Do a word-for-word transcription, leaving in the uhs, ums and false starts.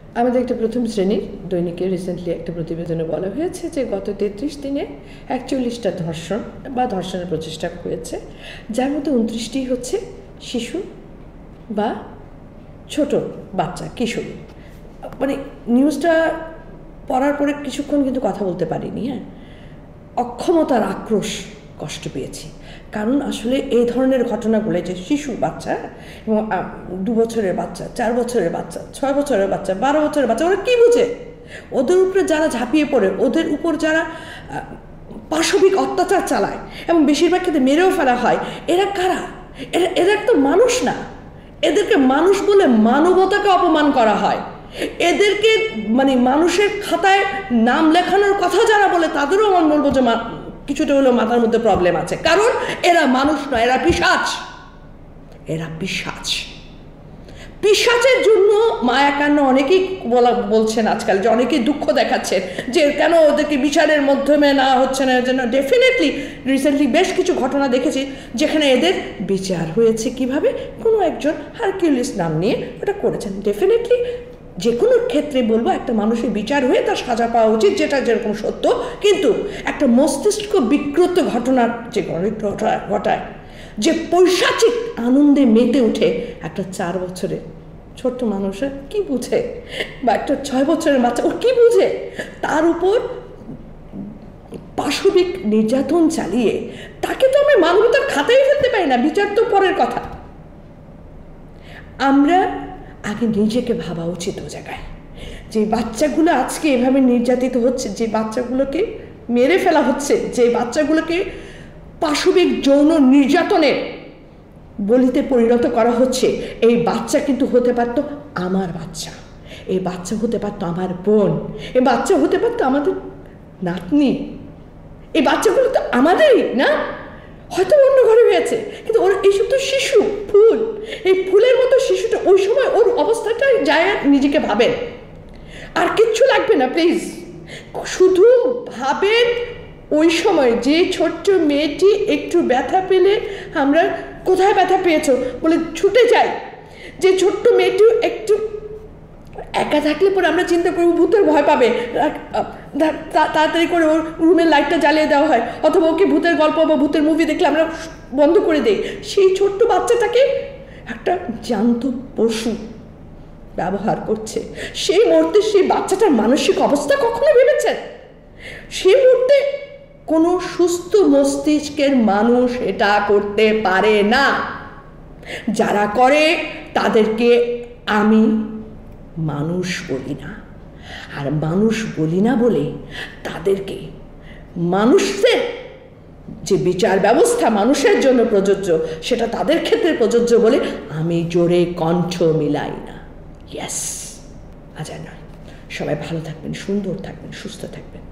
আমাদের একটা প্রথম শ্রেণীর দৈনিকে রিসেন্টলি একটা প্রতিবেদনে বলা হয়েছে যে গত তেত্রিশ দিনে একচল্লিশটা ধর্ষণ বা ধর্ষণের প্রচেষ্টা হয়েছে, যার মধ্যে উনত্রিশটি হচ্ছে শিশু বা ছোট বাচ্চা, কিশোরী। মানে নিউজটা পড়ার পরে কিছুক্ষণ কিন্তু কথা বলতে পারিনি। হ্যাঁ, অক্ষমতার আক্রোশ কষ্ট পেয়েছি, কারণ আসলে এই ধরনের ঘটনাগুলো, যে শিশু বাচ্চা এবং দু বছরের বাচ্চা, চার বছরের বাচ্চা, ছয় বছরের বাচ্চা, বারো বছরের বাচ্চা, ওরা কী বুঝে? ওদের উপরে যারা ঝাঁপিয়ে পড়ে, ওদের উপর যারা পাশবিক অত্যাচার চালায় এবং বেশিরভাগ ক্ষেত্রে মেরেও ফেলা হয়, এরা কারা? এরা এরা তো মানুষ না। এদেরকে মানুষ বলে মানবতাকে অপমান করা হয়। এদেরকে মানে মানুষের খাতায় নাম লেখানোর কথা যারা বলে, তাদেরও আমার বলবো যে কিছুটা হলেও মাথার মধ্যে প্রবলেম আছে, কারণ এরা মানুষ নয়, এরা পিশাচ। এরা পিশাচ। পিশাচের জন্য মায়া কান্না অনেকেই বলা বলছেন আজকাল, যে অনেকেই দুঃখ দেখাচ্ছেন যে কেন ওদেরকে বিচারের মাধ্যমে না হচ্ছে না। জন্য ডেফিনেটলি রিসেন্টলি বেশ কিছু ঘটনা দেখেছি যেখানে এদের বিচার হয়েছে। কিভাবে? কোনো একজন হারকিউলিস নাম নিয়ে ওটা করেছেন। ডেফিনেটলি যে কোনো ক্ষেত্রে বলবো একটা মানুষের বিচার হয়ে তার সাজা পাওয়া উচিত, যেটা যেরকম সত্য। কিন্তু একটা মস্তিষ্ক বিকৃত ঘটনার যে ঘটায়, যে পৈশাচিক আনন্দে মেতে উঠে একটা চার বছরের ছোট্ট মানুষের কি বুঝে, বা একটা ছয় বছরের বাচ্চা ও কি বুঝে, তার উপর পাশবিক নির্যাতন চালিয়ে তাকে তো আমরা মানবতার খাতায় ফেলতে পারি না। বিচার তো পরের কথা। আমরা আগে নিজেকে ভাবা উচিত ও জায়গায়, যে বাচ্চাগুলো আজকে এভাবে নির্যাতিত হচ্ছে, যে বাচ্চাগুলোকে মেরে ফেলা হচ্ছে, যে বাচ্চাগুলোকে পাশবিক যৌন নির্যাতনের বলিতে পরিণত করা হচ্ছে, এই বাচ্চা কিন্তু হতে পারতো আমার বাচ্চা, এই বাচ্চা হতে পারতো আমার বোন, এই বাচ্চা হতে পারতো আমাদের নাতনি। এই বাচ্চাগুলো তো আমাদেরই না, হয়তো অন্য ঘরে হয়েছে, কিন্তু ওর এইসব তো শিশু, ফুল। এই ফুলের মতো শিশুটা ওই সময় ওর অবস্থাটা যায়, নিজেকে ভাবেন, আর কিচ্ছু লাগবে না প্লিজ। শুধু ভাবেন ওই সময় যে ছোট্ট মেয়েটি একটু ব্যথা পেলে আমরা কোথায় ব্যথা পেয়েছো বলে ছুটে যাই, যে ছোট্ট মেয়েটি একটু একা থাকলে পরে আমরা চিন্তা করবো ভূতের ভয় পাবে, তাড়াতাড়ি করে ওর রুমের লাইটটা জ্বালিয়ে দেওয়া হয়, অথবা ওকে ভূতের গল্প বা ভূতের মুভি দেখলে আমরা বন্ধ করে দিই। সেই ছোট্ট বাচ্চাটাকে একটা জ্যান্ত পশু ব্যবহার করছে। সেই মুহূর্তে সেই বাচ্চাটার মানসিক অবস্থা কখনো ভেবেছেন? সেই মুহূর্তে কোনো সুস্থ মস্তিষ্কের মানুষ এটা করতে পারে না। যারা করে তাদেরকে আমি মানুষ বলি না, আর মানুষ বলি না বলে তাদেরকে মানুষের যে বিচার ব্যবস্থা মানুষের জন্য প্রযোজ্য, সেটা তাদের ক্ষেত্রে প্রযোজ্য বলে আমি জোরে কণ্ঠ মিলাই না। ইয়েস, আজ আর নয়। সবাই ভালো থাকবেন, সুন্দর থাকবেন, সুস্থ থাকবেন।